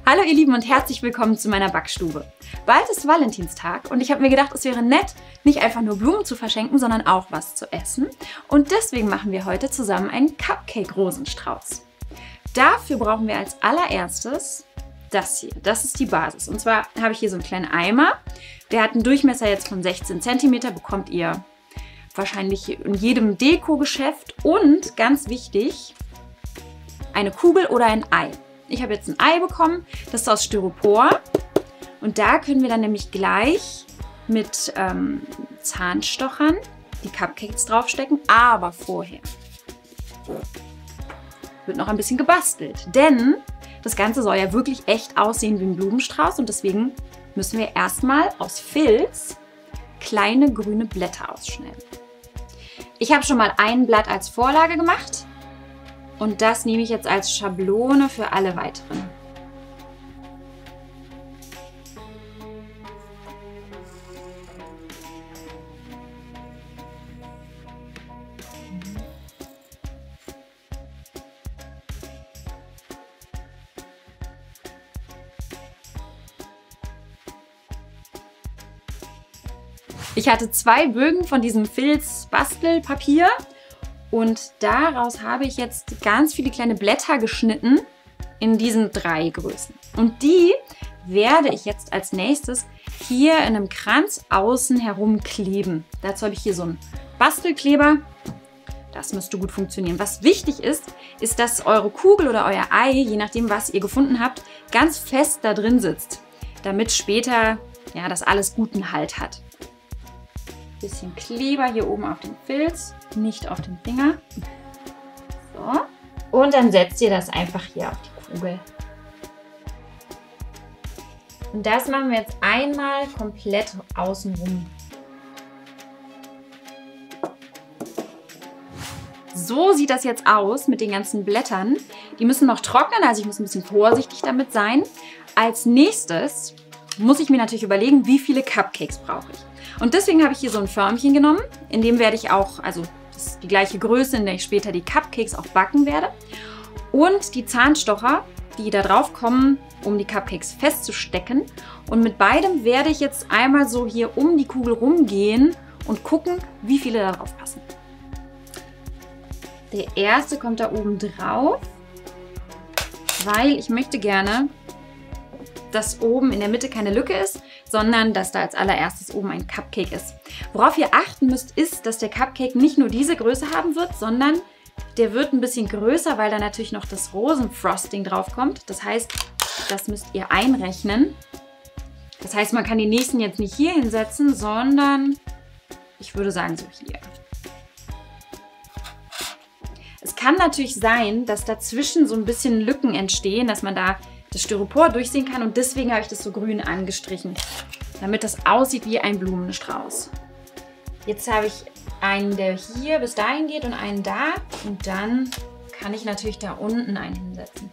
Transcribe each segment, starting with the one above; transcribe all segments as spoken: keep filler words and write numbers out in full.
Hallo ihr Lieben und herzlich willkommen zu meiner Backstube. Bald ist Valentinstag und ich habe mir gedacht, es wäre nett, nicht einfach nur Blumen zu verschenken, sondern auch was zu essen. Und deswegen machen wir heute zusammen einen Cupcake-Rosenstrauß. Dafür brauchen wir als allererstes das hier. Das ist die Basis. Und zwar habe ich hier so einen kleinen Eimer. Der hat einen Durchmesser jetzt von sechzehn Zentimeter, bekommt ihr wahrscheinlich in jedem Deko-Geschäft. Und ganz wichtig, eine Kugel oder ein Ei. Ich habe jetzt ein Ei bekommen, das ist aus Styropor. Und da können wir dann nämlich gleich mit ähm, Zahnstochern die Cupcakes draufstecken. Aber vorher wird noch ein bisschen gebastelt. Denn das Ganze soll ja wirklich echt aussehen wie ein Blumenstrauß. Und deswegen müssen wir erstmal aus Filz kleine grüne Blätter ausschneiden. Ich habe schon mal ein Blatt als Vorlage gemacht. Und das nehme ich jetzt als Schablone für alle weiteren. Ich hatte zwei Bögen von diesem Filz-Bastelpapier. Und daraus habe ich jetzt ganz viele kleine Blätter geschnitten in diesen drei Größen. Und die werde ich jetzt als nächstes hier in einem Kranz außen herum kleben. Dazu habe ich hier so einen Bastelkleber. Das müsste gut funktionieren. Was wichtig ist, ist, dass eure Kugel oder euer Ei, je nachdem was ihr gefunden habt, ganz fest da drin sitzt, damit später ja, das alles guten Halt hat. Bisschen Kleber hier oben auf den Filz, nicht auf den Finger. So. Und dann setzt ihr das einfach hier auf die Kugel. Und das machen wir jetzt einmal komplett außenrum. So sieht das jetzt aus mit den ganzen Blättern. Die müssen noch trocknen, also ich muss ein bisschen vorsichtig damit sein. Als nächstes muss ich mir natürlich überlegen, wie viele Cupcakes brauche ich. Und deswegen habe ich hier so ein Förmchen genommen, in dem werde ich auch, also das ist die gleiche Größe, in der ich später die Cupcakes auch backen werde. Und die Zahnstocher, die da drauf kommen, um die Cupcakes festzustecken. Und mit beidem werde ich jetzt einmal so hier um die Kugel rumgehen und gucken, wie viele da drauf passen. Der erste kommt da oben drauf, weil ich möchte gerne, dass oben in der Mitte keine Lücke ist, sondern dass da als allererstes oben ein Cupcake ist. Worauf ihr achten müsst, ist, dass der Cupcake nicht nur diese Größe haben wird, sondern der wird ein bisschen größer, weil da natürlich noch das Rosenfrosting drauf kommt. Das heißt, das müsst ihr einrechnen. Das heißt, man kann die nächsten jetzt nicht hier hinsetzen, sondern ich würde sagen so hier. Es kann natürlich sein, dass dazwischen so ein bisschen Lücken entstehen, dass man da das Styropor durchsehen kann und deswegen habe ich das so grün angestrichen, damit das aussieht wie ein Blumenstrauß. Jetzt habe ich einen, der hier bis dahin geht und einen da und dann kann ich natürlich da unten einen hinsetzen.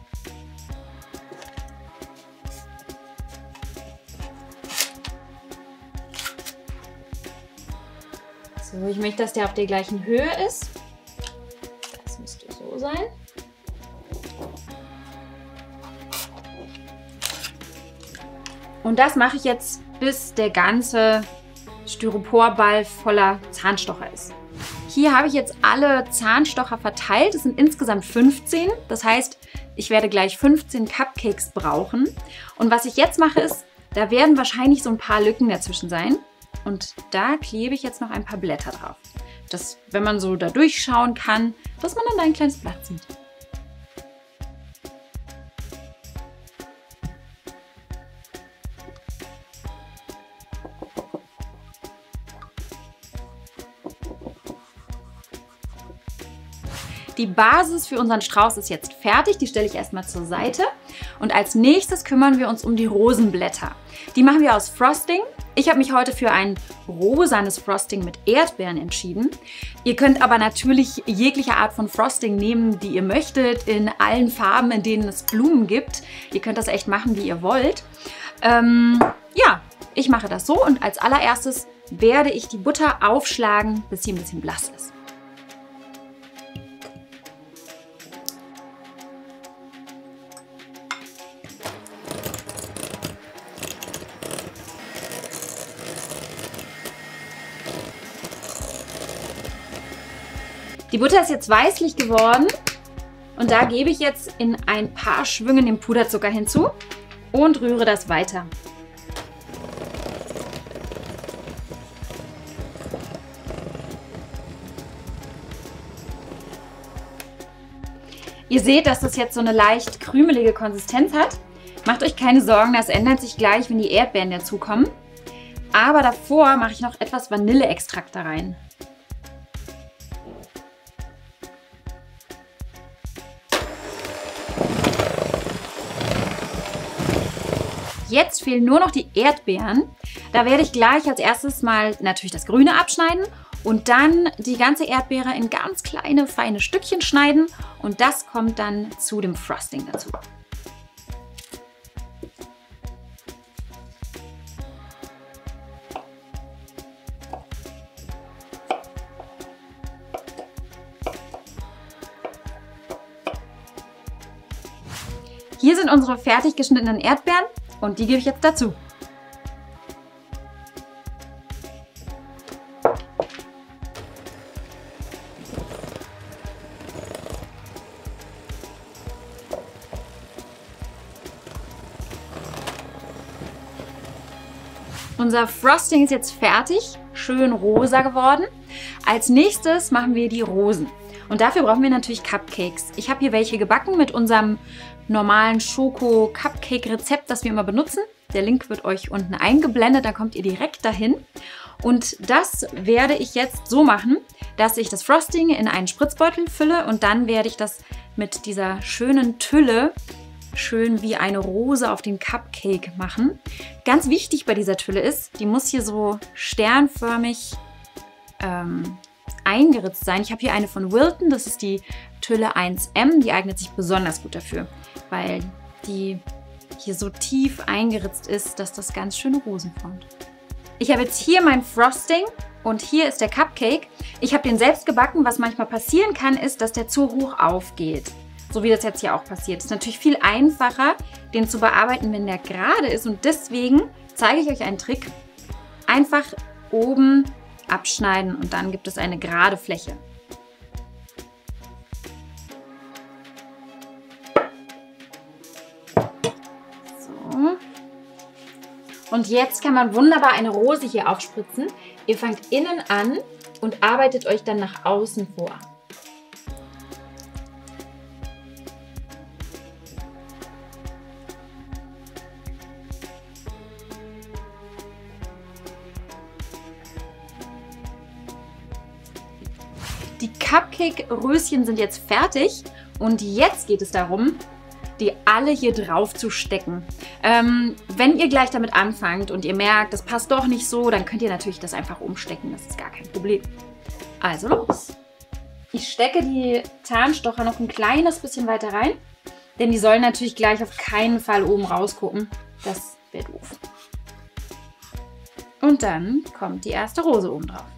So, ich möchte, dass der auf der gleichen Höhe ist. Das müsste so sein. Und das mache ich jetzt, bis der ganze Styroporball voller Zahnstocher ist. Hier habe ich jetzt alle Zahnstocher verteilt. Es sind insgesamt fünfzehn. Das heißt, ich werde gleich fünfzehn Cupcakes brauchen. Und was ich jetzt mache ist, da werden wahrscheinlich so ein paar Lücken dazwischen sein. Und da klebe ich jetzt noch ein paar Blätter drauf. Dass, wenn man so da durchschauen kann, dass man dann da ein kleines Blatt sieht. Die Basis für unseren Strauß ist jetzt fertig, die stelle ich erstmal zur Seite. Und als nächstes kümmern wir uns um die Rosenblätter. Die machen wir aus Frosting. Ich habe mich heute für ein rosanes Frosting mit Erdbeeren entschieden. Ihr könnt aber natürlich jegliche Art von Frosting nehmen, die ihr möchtet, in allen Farben, in denen es Blumen gibt. Ihr könnt das echt machen, wie ihr wollt. Ähm, ja, ich mache das so und als allererstes werde ich die Butter aufschlagen, bis sie ein bisschen blass ist. Butter ist jetzt weißlich geworden und da gebe ich jetzt in ein paar Schwüngen den Puderzucker hinzu und rühre das weiter. Ihr seht, dass das jetzt so eine leicht krümelige Konsistenz hat. Macht euch keine Sorgen, das ändert sich gleich, wenn die Erdbeeren dazukommen. Aber davor mache ich noch etwas Vanilleextrakt da rein. Jetzt fehlen nur noch die Erdbeeren. Da werde ich gleich als erstes mal natürlich das Grüne abschneiden und dann die ganze Erdbeere in ganz kleine, feine Stückchen schneiden und das kommt dann zu dem Frosting dazu. Hier sind unsere fertig geschnittenen Erdbeeren und die gebe ich jetzt dazu. Unser Frosting ist jetzt fertig, schön rosa geworden. Als nächstes machen wir die Rosen. Und dafür brauchen wir natürlich Cupcakes. Ich habe hier welche gebacken mit unserem normalen Schoko-Cupcake-Rezept, das wir immer benutzen. Der Link wird euch unten eingeblendet, dann kommt ihr direkt dahin. Und das werde ich jetzt so machen, dass ich das Frosting in einen Spritzbeutel fülle und dann werde ich das mit dieser schönen Tülle schön wie eine Rose auf den Cupcake machen. Ganz wichtig bei dieser Tülle ist, die muss hier so sternförmig ähm, eingeritzt sein. Ich habe hier eine von Wilton, das ist die Tülle eins M, die eignet sich besonders gut dafür, weil die hier so tief eingeritzt ist, dass das ganz schön Rosen formt. Ich habe jetzt hier mein Frosting und hier ist der Cupcake. Ich habe den selbst gebacken. Was manchmal passieren kann, ist, dass der zu hoch aufgeht. So wie das jetzt hier auch passiert. Es ist natürlich viel einfacher, den zu bearbeiten, wenn der gerade ist. Und deswegen zeige ich euch einen Trick. Einfach oben abschneiden und dann gibt es eine gerade Fläche. So. Und jetzt kann man wunderbar eine Rose hier aufspritzen. Ihr fangt innen an und arbeitet euch dann nach außen vor. Die Cupcake-Röschen sind jetzt fertig und jetzt geht es darum, die alle hier drauf zu stecken. Ähm, wenn ihr gleich damit anfangt und ihr merkt, das passt doch nicht so, dann könnt ihr natürlich das einfach umstecken, das ist gar kein Problem. Also los! Ich stecke die Zahnstocher noch ein kleines bisschen weiter rein, denn die sollen natürlich gleich auf keinen Fall oben rausgucken. Das wäre doof. Und dann kommt die erste Rose oben drauf.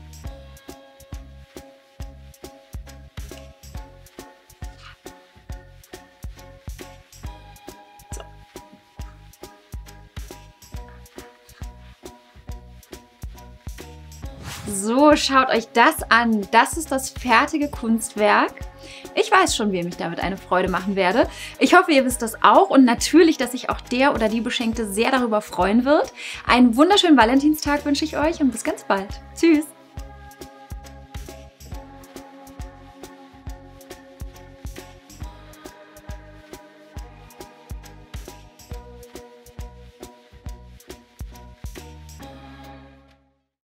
So, schaut euch das an. Das ist das fertige Kunstwerk. Ich weiß schon, wem ich damit eine Freude machen werde. Ich hoffe, ihr wisst das auch und natürlich, dass sich auch der oder die Beschenkte sehr darüber freuen wird. Einen wunderschönen Valentinstag wünsche ich euch und bis ganz bald. Tschüss!